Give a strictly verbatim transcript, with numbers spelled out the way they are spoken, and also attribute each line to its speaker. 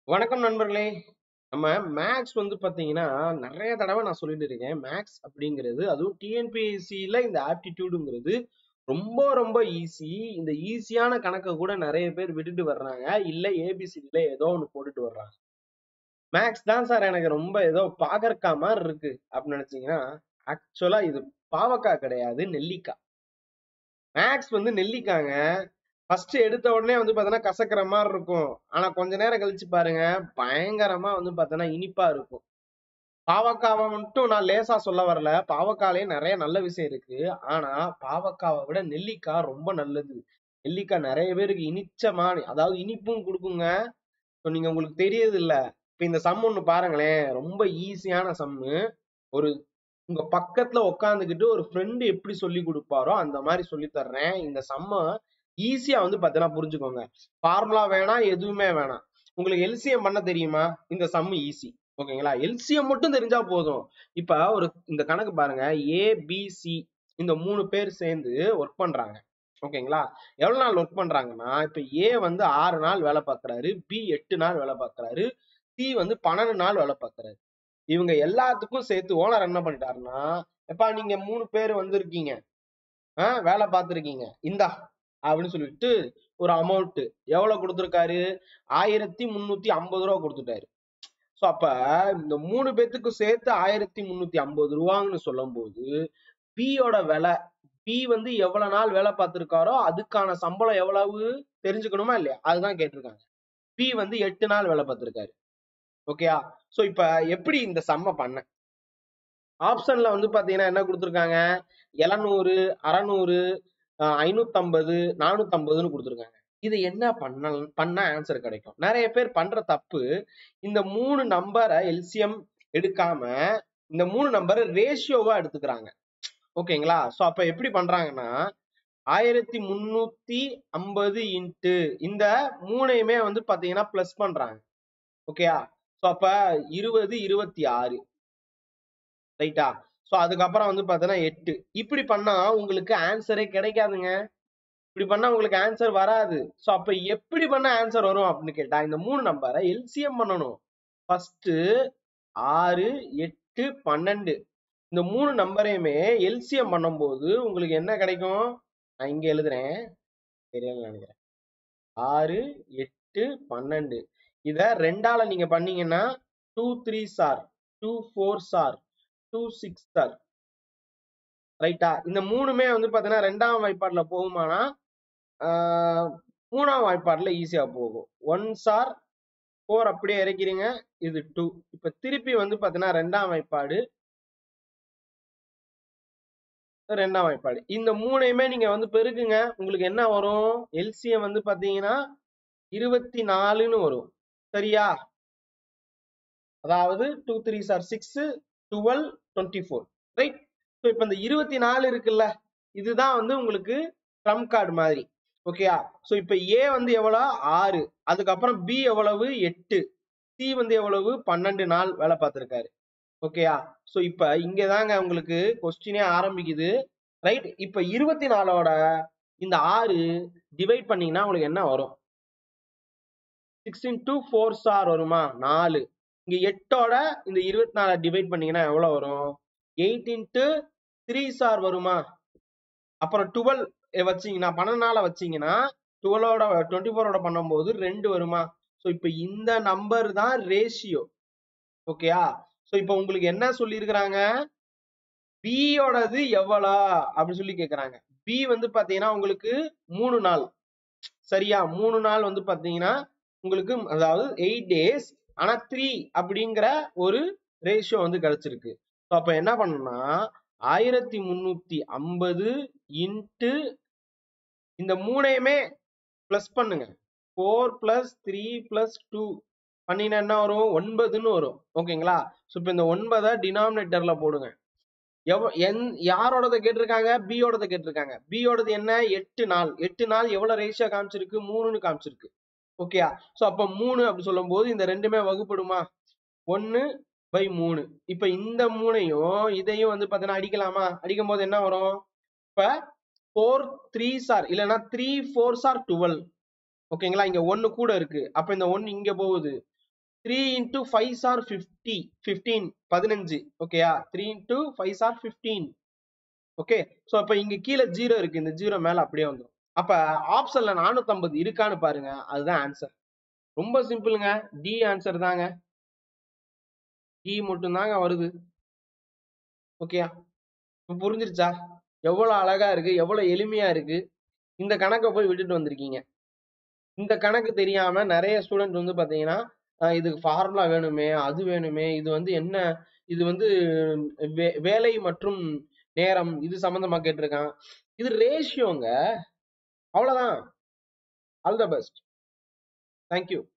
Speaker 1: வணக்கம் நண்பர்களே. நம்ம மேக்ஸ் வந்து பாத்தீங்கன்னா நிறைய தடவை நான் சொல்லிட்டு இருக்கேன். மேக்ஸ் அப்படிங்கிறது அதுவும் டிஎன்பிஎஸ்சியில இந்த ஆப்டிடியூடுங்கிறது ரொம்ப ரொம்ப ஈஸி. இந்த ஈஸியான கணக்கை கூட நிறைய பேர் விட்டுட்டு வர்றாங்க, இல்ல ஏபிசிடில ஏதோ ஒன்று போட்டுட்டு வர்றாங்க. மேக்ஸ் தான் சார் எனக்கு ரொம்ப ஏதோ பாகற்கா மாதிரி இருக்கு அப்படின்னு நினைச்சீங்கன்னா, ஆக்சுவலா இது பாவக்காய் கிடையாது, நெல்லிக்காய். மேக்ஸ் வந்து நெல்லிக்காங்க. ஃபர்ஸ்ட் எடுத்த உடனே வந்து பாத்தீங்கன்னா கசக்கிற மாதிரி இருக்கும். ஆனா கொஞ்ச நேரம் கழிச்சு பாருங்க, பயங்கரமா வந்து பாத்தீங்கன்னா இனிப்பா இருக்கும். பாவக்காவை மட்டும் நான் லேசா சொல்ல வரல. பாவக்காயிலே நிறைய நல்ல விஷயம் இருக்கு. ஆனா பாவக்காவை விட நெல்லிக்காய் ரொம்ப நல்லது. நெல்லிக்காய் நிறைய பேருக்கு இனிச்சமா, அதாவது இனிப்பும் கொடுக்குங்க. இப்ப நீங்க உங்களுக்கு தெரியுது இல்ல. இப்ப இந்த சம் ஒண்ணு பாருங்களேன், ரொம்ப ஈஸியான சம்மு. ஒரு உங்க பக்கத்துல உட்காந்துக்கிட்டு ஒரு ஃப்ரெண்டு எப்படி சொல்லி கொடுப்பாரோ அந்த மாதிரி சொல்லி தர்றேன். இந்த சம்ம ஈஸியா வந்து பாத்தீங்கன்னா புரிஞ்சுக்கோங்க. ஃபார்முலா வேணாம், எதுவுமே வேணாம். உங்களுக்கு எல்சிஎம் பண்ண தெரியுமா? இந்த சம் ஈஸி. ஓகேங்களா? எல்சிஎம் மட்டும் தெரிஞ்சா போதும். இப்ப ஒரு இந்த கணக்கு பாருங்க. ஏ பி சி இந்த மூணு பேர் சேர்ந்து ஒர்க் பண்றாங்க. ஓகேங்களா? எவ்வளவு நாள் ஒர்க் பண்றாங்கன்னா, இப்ப ஏ வந்து ஆறு நாள் வேலை பார்க்கறாரு, பி எட்டு நாள் வேலை பார்க்கறாரு, சி வந்து பன்னெண்டு நாள் வேலை பார்க்கறாரு. இவங்க எல்லாத்துக்கும் சேர்த்து ஓனர் என்ன பண்ணிட்டாருன்னா, எப்பா நீங்க மூணு பேர் வந்திருக்கீங்க, ஆஹ் வேலை பார்த்திருக்கீங்க, இந்தா அப்படின்னு சொல்லிட்டு ஒரு அமௌண்ட் எவ்வளவு கொடுத்திருக்காரு? ஆயிரத்தி முன்னூத்தி ஐம்பது ரூபா கொடுத்துட்டாரு. சோ அப்ப இந்த மூணு பேத்துக்கு சேர்த்து ஆயிரத்தி முன்னூத்தி ஐம்பது ரூபான்னு சொல்லும் போது பியோட விலை, பி வந்து எவ்வளவு நாள் வேலை பார்த்திருக்காரோ அதுக்கான சம்பளம் எவ்வளவு தெரிஞ்சுக்கணுமா இல்லையா? அதுதான் கேட்டிருக்காங்க. பி வந்து எட்டு நாள் வேலை பார்த்திருக்காரு. ஓகேயா? சோ இப்ப எப்படி இந்த சம்ம பண்ண? ஆப்ஷன்ல வந்து பாத்தீங்கன்னா என்ன கொடுத்துருக்காங்க? எழுநூறு, அறுநூறு, ஐநூத்தி ஐம்பது, நானூத்தி ஐம்பதுன்னு கொடுத்துருக்காங்க. இது என்ன பண்ண பண்ண ஆன்சர் கிடைக்கும்? நிறைய பேர் பண்ற தப்பு, இந்த மூணு நம்பரை எல்சிஎம் எடுக்காம இந்த மூணு நம்பரை ரேஷியோவா எடுத்துக்கிறாங்க. ஓகேங்களா? சோ அப்ப எப்படி பண்றாங்கன்னா, ஆயிரத்தி முன்னூத்தி ஐம்பது இன்ட்டு இந்த மூணையுமே வந்து பாத்தீங்கன்னா பிளஸ் பண்றாங்க. ஓகேயா? சோ அப்ப இருபது, இருபத்தி ஆறு, ரைட்டா? சோ அதுக்கப்புறம் வந்து பாத்தீங்கன்னா எட்டு. இப்படி பண்ணா உங்களுக்கு ஆன்சரே கிடைக்காதுங்க. இப்படி பண்ணா உங்களுக்கு ஆன்சர் வராது. சோ அப்ப எப்படி பண்ண ஆன்சர் வரும் அப்படின்னு கேட்டா, இந்த மூணு நம்பரை எல்சிஎம் பண்ணணும். ஃபர்ஸ்ட் ஆறு, எட்டு, பன்னெண்டு இந்த மூணு நம்பரையுமே எல்சிஎம் பண்ணும்போது உங்களுக்கு என்ன கிடைக்கும்? நான் இங்க எழுதுறேன், தெரியல நினைக்கிறேன். ஆறு, எட்டு, பன்னெண்டு இத ரெண்டால நீங்க பண்ணீங்கன்னா two three sir, two four sir, two six sir, ரைட்டா? இந்த மூணுமே வந்து பாத்தீங்கன்னா ரெண்டாம் வாய்ப்பாடுல போகுமானா, ஆஹ் மூணாம் வாய்ப்பாடுல ஈஸியா போகும். ஒன் சார் ஃபோர் அப்படியே இறக்கிறீங்க, இது டூ. இப்ப திருப்பி வந்து பாத்தீங்கன்னா ரெண்டாம் வாய்ப்பாடு, ரெண்டாம் வாய்ப்பாடு இந்த மூணையுமே நீங்க வந்து பெருக்குங்க. உங்களுக்கு என்ன வரும்? எல்சிஎம் வந்து பாத்தீங்கன்னா இருபத்தி நாலுன்னு வரும். சரியா? அதாவது two three sir six, twelve, twenty four, right? So இப்போ இந்த இருபத்தி நாலு இருக்குல்ல, இதுதான் வந்து உங்களுக்கு ட்ரம் கார்டு மாதிரி. ஓகேயா? ஸோ இப்போ ஏ வந்து எவ்வளவு? ஆறு. அதுக்கப்புறம் பி எவ்வளவு? எட்டு. சி வந்து எவ்வளவு? பன்னெண்டு நாள் வேலை பார்த்திருக்காரு. ஓகேயா? ஸோ இப்போ இங்கதாங்க உங்களுக்கு கொஸ்டினே ஆரம்பிக்குது. ரைட்? இப்போ இருபத்தி நாலோட இந்த ஆறு டிவைட் பண்ணீங்கன்னா உங்களுக்கு என்ன வரும்? சிக்ஸ் இன்டூ ஃபோர் சார் வருமா? நாலு. இங்க எட்டோட இந்த இருபத்தி நாலு டிவைட் பண்ணீங்கன்னா எவ்வளவு வரும்? எயிட் இன்ட்டு த்ரீ சார் வருமா? அப்புறம் டுவெல் வச்சீங்கன்னா, பன்னெண்டு நாள வச்சீங்கன்னா டுவெலோட டுவெண்ட்டி ஃபோரோட பண்ணும்போது ரெண்டு வருமா? ஸோ இப்போ இந்த நம்பர் தான் ரேஷியோ. ஓகேயா? ஸோ இப்போ உங்களுக்கு என்ன சொல்லியிருக்கிறாங்க? பியோடது எவ்வளோ அப்படின்னு சொல்லி கேட்கறாங்க. பி வந்து பாத்தீங்கன்னா உங்களுக்கு மூணு நாள். சரியா? மூணு நாள் வந்து பாத்தீங்கன்னா உங்களுக்கு, அதாவது எயிட் டேஸ். ஆனா த்ரீ அப்படிங்கிற ஒரு ரேஷியோ வந்து கிடைச்சிருக்கு. அப்ப என்ன பண்ணணும்னா, ஆயிரத்தி முன்னூத்தி ஐம்பது இன்ட்டு இந்த மூணையுமே பிளஸ் பண்ணுங்க. Four plus three plus two பண்ணினா என்ன வரும்? ஒன்பதுன்னு வரும். ஓகேங்களா? சோ இப்ப இந்த ஒன்பதை டினாமினேட்டர்ல போடுங்க. எவ் என் யாரோடத கேட்டிருக்காங்க? பியோடத கேட்டிருக்காங்க. பியோடது என்ன? எட்டு நாள். எட்டு நாள் எவ்வளவு ரேஷியோ காமிச்சிருக்கு? மூணுன்னு காமிச்சிருக்கு. ஓகேயா? சோ அப்ப மூணு அப்படி சொல்லும் போது இந்த ரெண்டுமே வகுப்படுமா? ஒன்னு பை மூணு. இப்ப இந்த மூணையும் இதையும் வந்து பாத்தீங்கன்னா அடிக்கலாமா? அடிக்கும் போது என்ன வரும்? இப்ப ஃபோர் த்ரீ சார் இல்லைன்னா த்ரீ ஃபோர் சார் டுவெல். ஓகேங்களா? இங்க ஒன்னு கூட இருக்கு. அப்ப இந்த ஒன்னு இங்க போகுது. Three into five are fifty fifteen பதினஞ்சு. ஓகேயா? Three into five are fifteen. Okay. So அப்ப இங்க கீழே ஜீரோ இருக்கு, இந்த ஜீரோ மேல அப்படியே வந்துடும். அப்ப ஆப்ஷன்ல நானூத்தி ஐம்பது இருக்கான்னு பாருங்க, அதுதான் ஆன்சர். ரொம்ப சிம்பிளுங்க, டி ஆன்சர் தாங்க. டி மட்டும் தாங்க வருது. ஓகேயா? புரிஞ்சிருச்சா? எவ்வளவு அழகா இருக்கு, எவ்வளவு எளிமையா இருக்கு. இந்த கணக்கை போய் விட்டுட்டு வந்திருக்கீங்க. இந்த கணக்கு தெரியாம நிறைய ஸ்டூடெண்ட் வந்து பாத்தீங்கன்னா, இதுக்கு ஃபார்முலா வேணுமே, அது வேணுமே, இது வந்து என்ன, இது வந்து வேலை மற்றும் நேரம் இது சம்பந்தமா கேட்டிருக்கான். இது ரேஷியோங்க. அவ்வளவுதான். All the best. தேங்க்யூ.